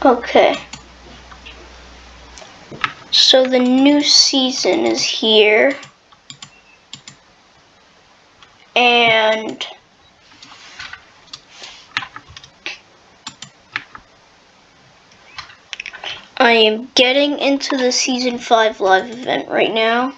Okay. So the new season is here. And I am getting into the Season 5 live event right now.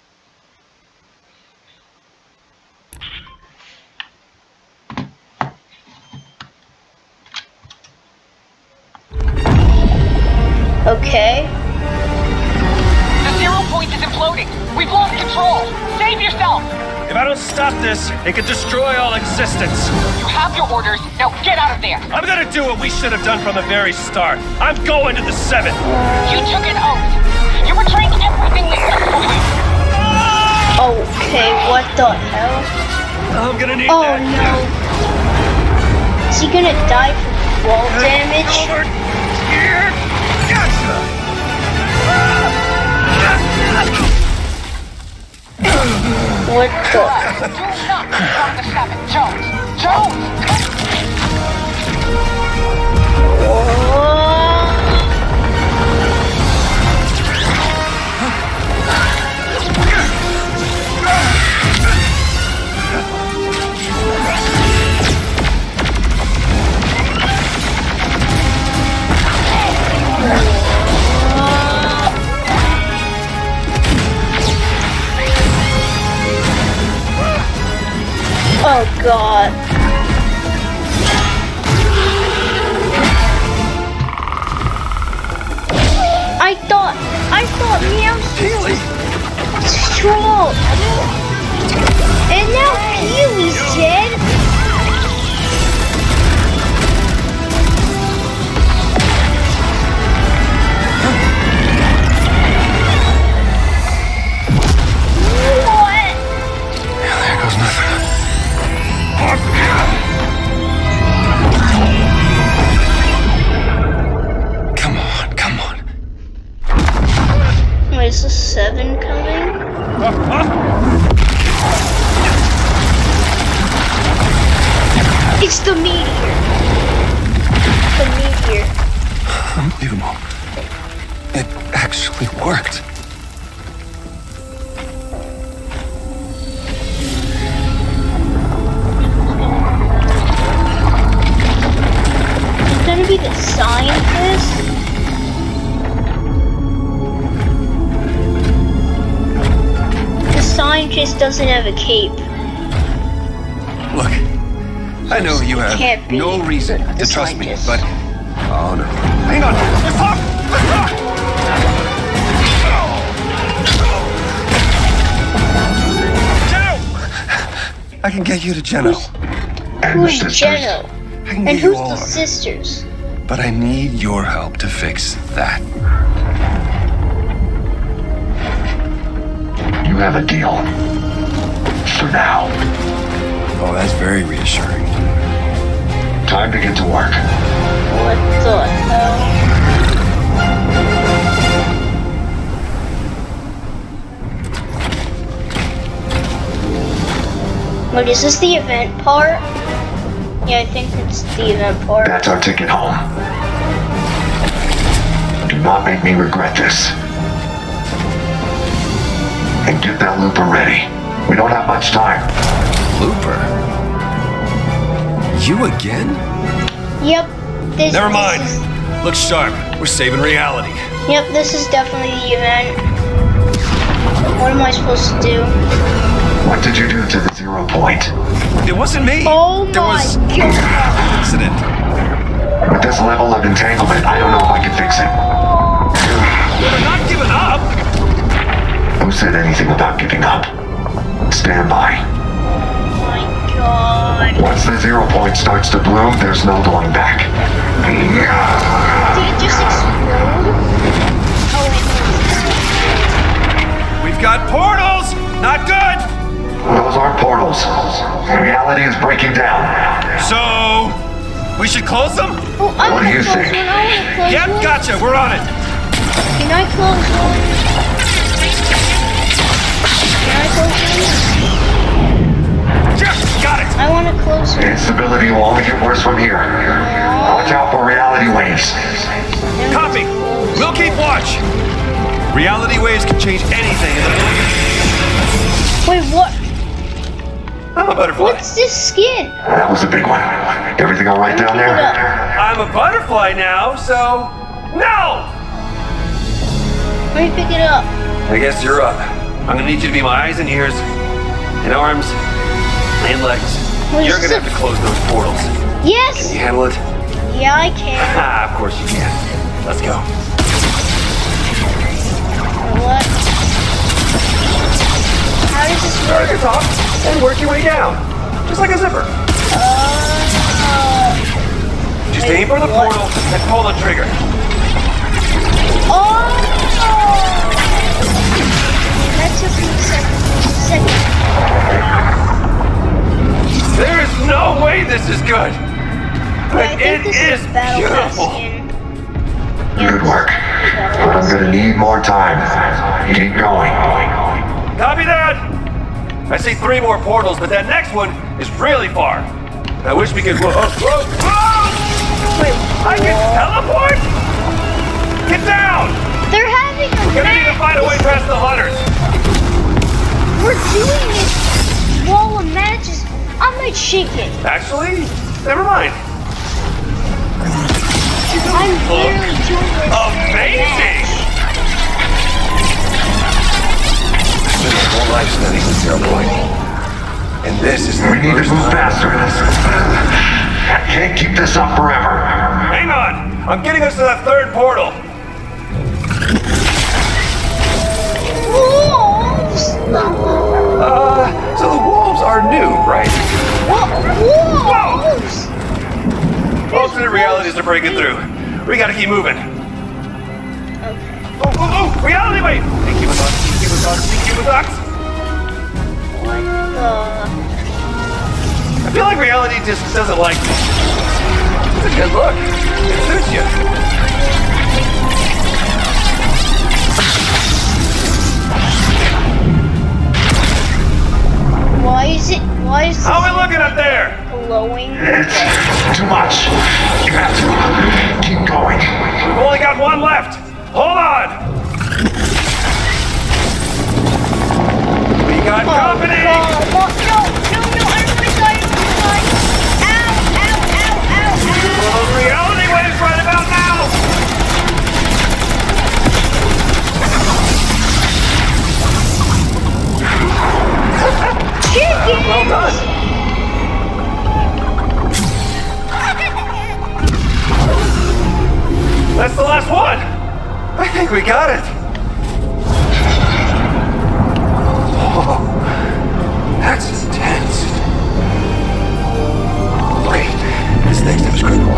Okay. The 0 point is imploding. We've lost control. Save yourself. If I don't stop this, it could destroy all existence. You have your orders. Now get out of there. I'm gonna do what we should have done from the very start. I'm going to the 7th. You took an oath. You're betraying everything we did for you. Okay, what the hell? I'm gonna need Oh that. no. Is he gonna die from wall damage? Over here. Gotcha. What the? Do not confront the 7. Jones. Jones. Oh god. I thought Meowscarada was strong. And now Peely's dead. What? There goes nothing. Come on. Wait, is the 7 coming? It's the meteor. The meteor. Unbelievable. It actually worked. Is gonna be the scientist? The scientist doesn't have a cape. Look, I know you have Can't be no reason to the trust me, scientist. but... Oh no. Hang on! Let's talk! Let's talk! Geno! I can get you to Geno. Who's Geno? I can And get you who's all the on. sisters? But I need your help to fix that. You have a deal. For now. Oh, that's very reassuring. Time to get to work. What the hell? Wait, is this the event part? Yeah, I think it's the event part. That's our ticket home. Do not make me regret this. And get that looper ready. We don't have much time. Looper? You again? Yep. Never mind. Look sharp. We're saving reality. Yep, this is definitely the event. What am I supposed to do? What did you do to the 0 point? It wasn't me. Oh There my was god! an incident. With this level of entanglement, I don't know if I can fix it. We're not giving up. Who said anything about giving up? Stand by. Oh my god. Once the 0 point starts to bloom, there's no going back. Did it just explode? Oh, We've got portals. Not good. Those aren't portals. Reality is breaking down. So, we should close them? oh, I What do wanna you close think? one. I wanna close Yep, one. gotcha. We're on it. Can I close one? Can I close one? Yeah, got it. I want to close one. Instability will only get worse from here. Watch out for reality waves. Watch! Reality waves can change anything in the Wait, what? I'm a butterfly. What's this skin? That was a big one. Everything all right down Pick it there? up. I'm a butterfly now, so... No! Let me pick it up. I guess you're up. I'm gonna need you to be my eyes and ears, and arms, and legs. Well, You're this gonna is have to close those portals. Yes! Can you handle it? Yeah, I can. Ah, of course you can. Let's go. What? How does this Start at work? the top and work your way down, just like a zipper. Just Wait, aim for the what? portal and pull the trigger. Oh! That took me a second. There is no way this is good. I But think it this is is battle pass beautiful. skin. Good work. But I'm gonna need more time. Keep going. Copy that! I see 3 more portals, but that next one is really far. I wish we could... Whoa, whoa, whoa! Wait, I can teleport? Get down! they're having a We're gonna need to match. find a way past the hunters. We're doing this while a match is. I might shake it. Actually, never mind. I'm barely doing this. Amazing! I've been a whole life studying the Zero Point. And this is the We need to first move time. faster. I can't keep this up forever. Hang on! I'm getting us to that 3rd portal. Wolves! So the wolves are new, right? Wolves! Alternate realities are breaking through. We gotta keep moving. Okay. Oh! Reality wave! Thank you, Madox. Thank you, Madox. Thank you, Madox. What the? I feel like reality just doesn't like me. It's a good look. It suits you. Why is How are we looking up there? glowing? It's too much. You have to keep going. We've only got one left. Hold on. We got company. No, I don't want to die. Ow. Well, the reality wave's right about now. Chicken! Well done. That's the last one. I think we got it. Oh, that's intense. Okay, this next step is critical.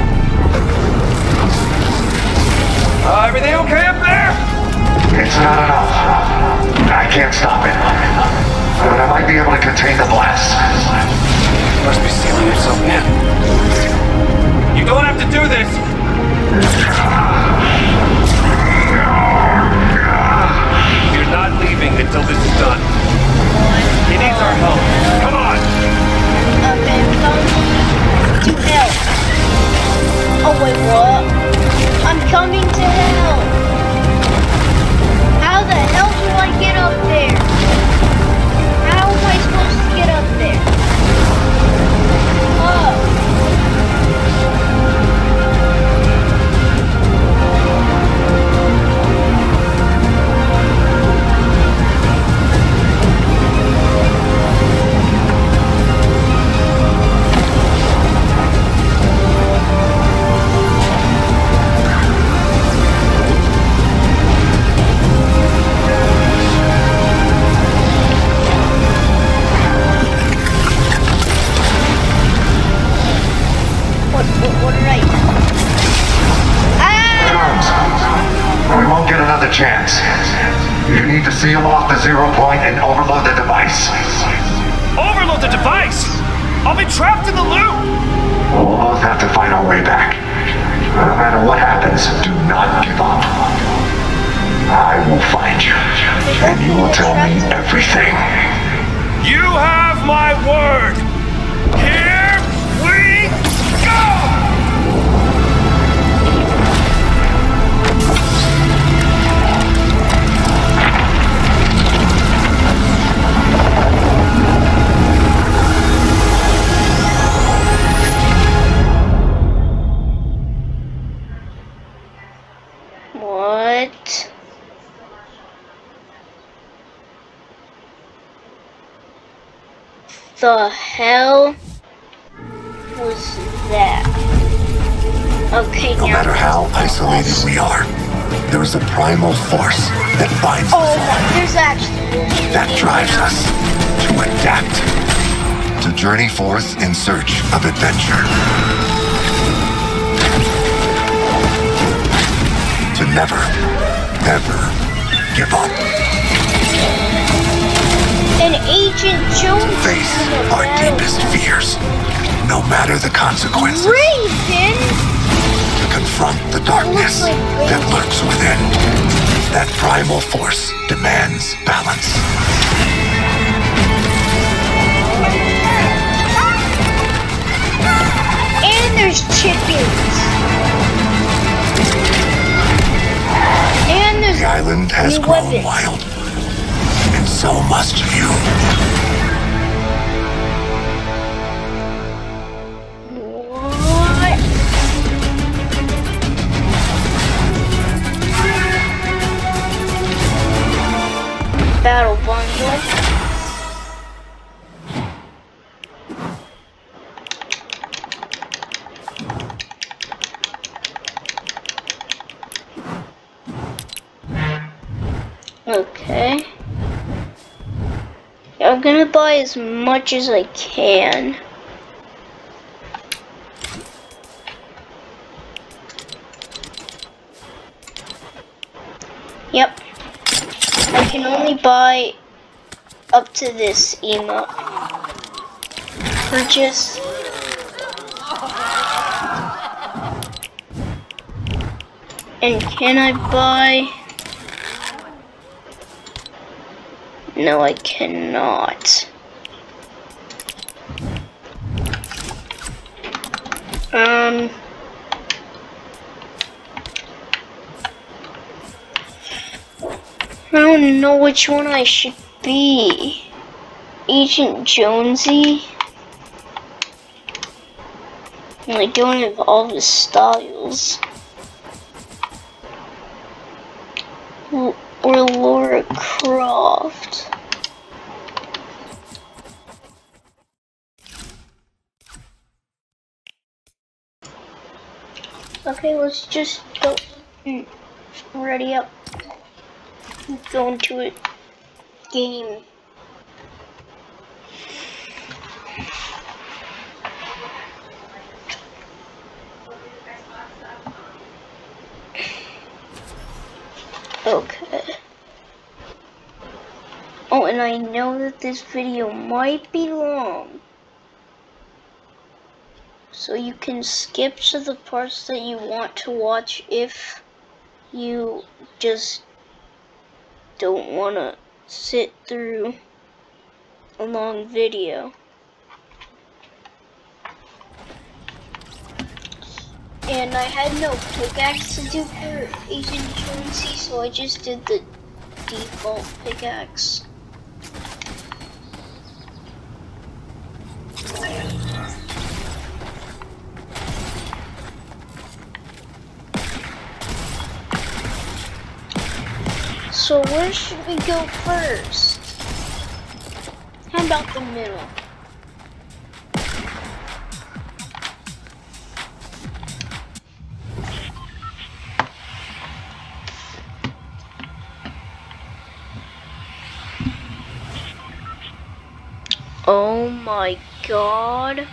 Everything okay up there? It's not enough. I can't stop it. But I might be able to contain the blast. Must be sealing himself in. You don't have to do this. You're not leaving until this is done. He needs our help. Come on. Okay, come to help. Oh wait, what? I'm coming to help. How the hell do I get up there? How am I supposed to get up there? What did I? Jones, we won't get another chance. You need to seal off the 0 point and overload the device. Overload the device. I'll be trapped in the loop. We'll both have to find our way back. No matter what happens, do not give up. I will find you, and you will tell me everything. You have my word. Here we go. What? The hell was that? Okay, No matter how isolated we are, there is a primal force that binds us all. There's actually that drives us to adapt, to journey forth in search of adventure, to never, ever give up. And Agent Jones face our deepest fears, no matter the consequences. Raven! To confront the darkness that lurks within. That primal force demands balance. And there's chickens. And there's the island has grown weapons. Wild. And so must you. What? Battle bundle. Okay. I'm gonna buy as much as I can. Yep. I can only buy up to this emote. Purchase. And can I buy? No, I cannot. I don't know which one I should be. Agent Jonesy? I don't have all the styles. Or Laura Croft. Okay, let's just go. Ready up. Go into it. Game. Okay. Oh, and I know that this video might be long, so you can skip to the parts that you want to watch if you just don't want to sit through a long video. And I had no pickaxe to do for Agent Jonesy, so I just did the default pickaxe. So where should we go first? How about the middle? Oh my god.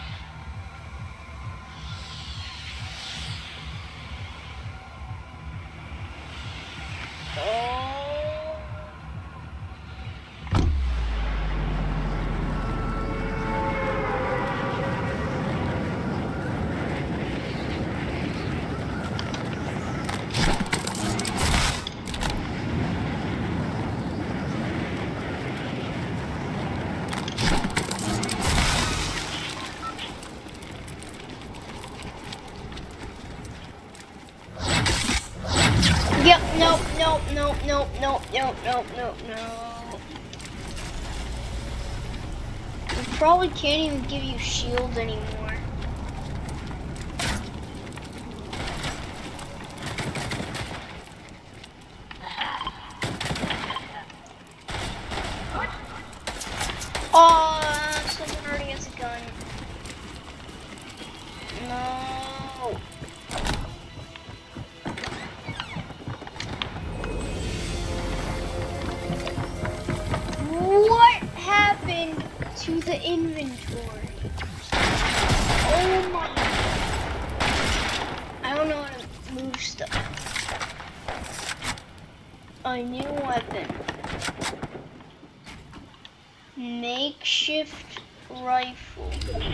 Yep, nope. We probably can't even give you shield anymore. to the inventory. Oh my. I don't know how to move stuff. A new weapon. Makeshift rifle.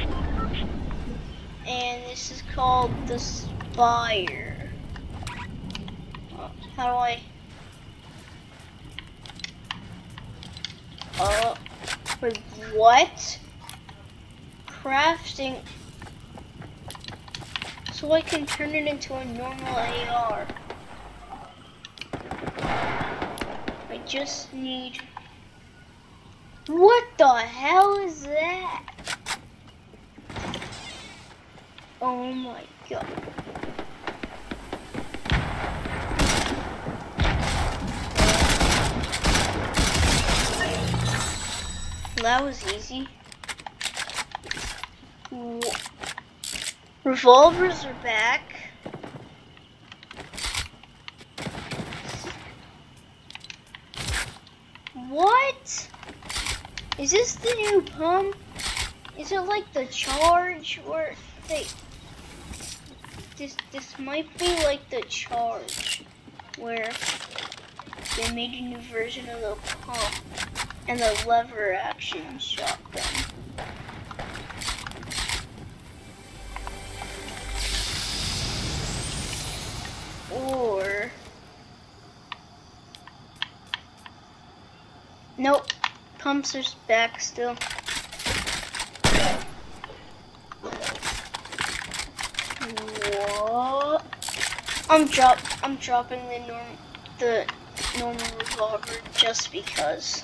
And this is called the Spire. How do I... wait, what? Crafting. So I can turn it into a normal AR. I just need... What the hell is that? Oh my god. That was easy. Revolvers are back. What? Is this the new pump? Is it like the Charge or they? This might be like the Charge, where they made a new version of the pump and the lever action shotgun. Or nope, pumps are back still. What? I'm dropping the normal revolver just because.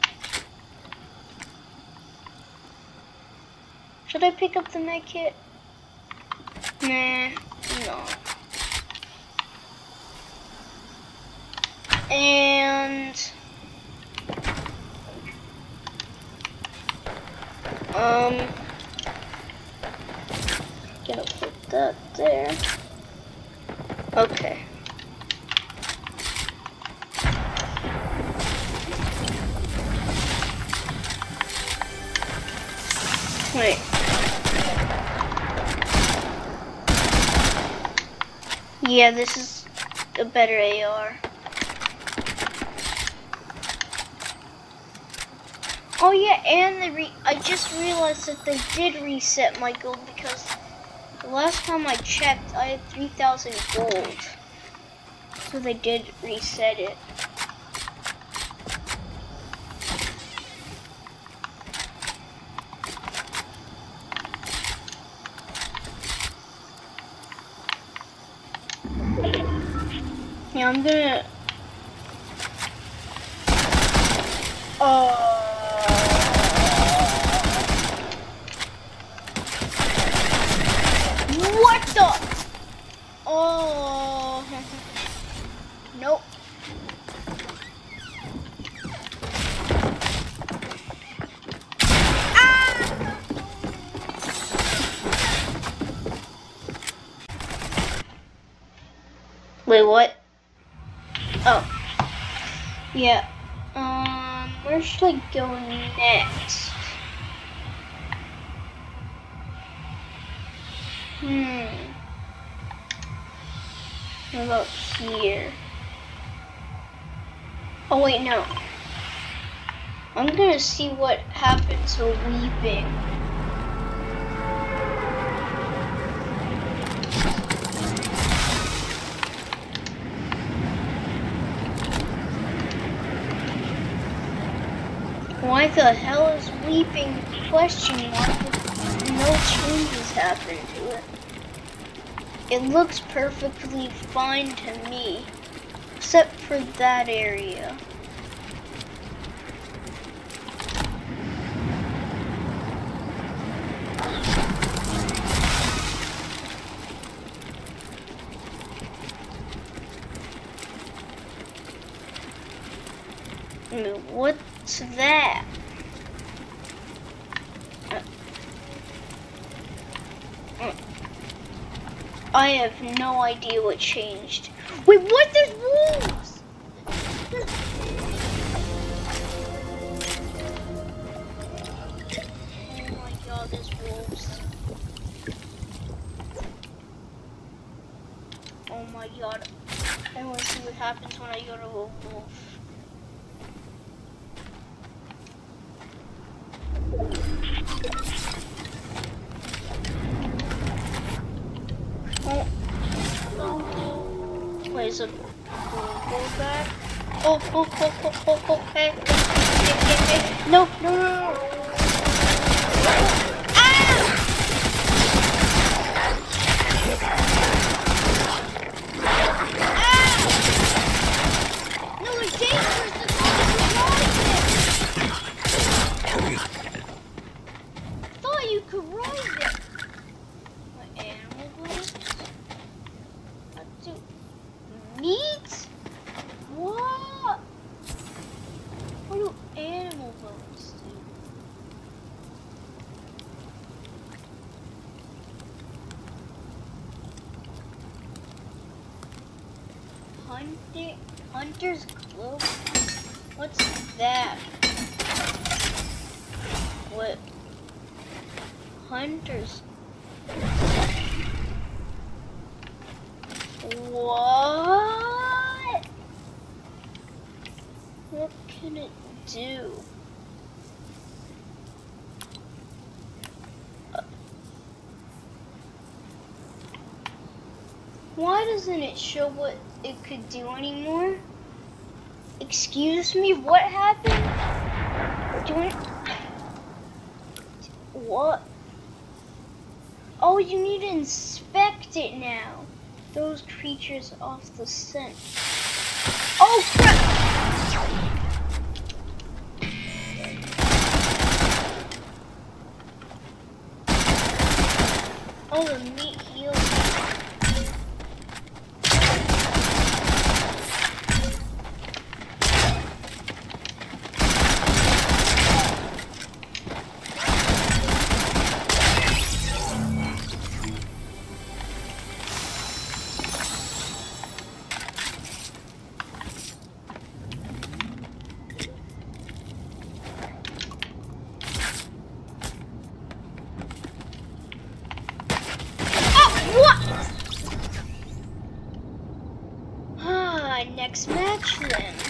Should I pick up the med kit? Nah, no. And gonna put that there. Okay. Wait. Yeah, this is a better AR. Oh yeah, and I just realized that they did reset my gold because the last time I checked, I had 3,000 gold. So they did reset it. Yeah, I'm gonna... What the? Oh. Nope. Ah! Wait, what? Oh. Yeah. Where should I go next? What about here? Oh wait, no. I'm gonna see what happens to weeping. Why the hell is weeping question mark if no changes happen to it? It looks perfectly fine to me, except for that area. What's that? I have no idea what changed. Wait, what? There's wolves! when I go to a wolf. Oh. Wait, is it go back? Oh, hey. Hey. No. Hunter's Globe? What's that? What? Hunter's... What? What can it do? Why doesn't it show what it could do anymore? Excuse me, what happened? What? Oh, you need to inspect it now. Those creatures off the scent. Oh crap! Oh, the meat heals. Next match then.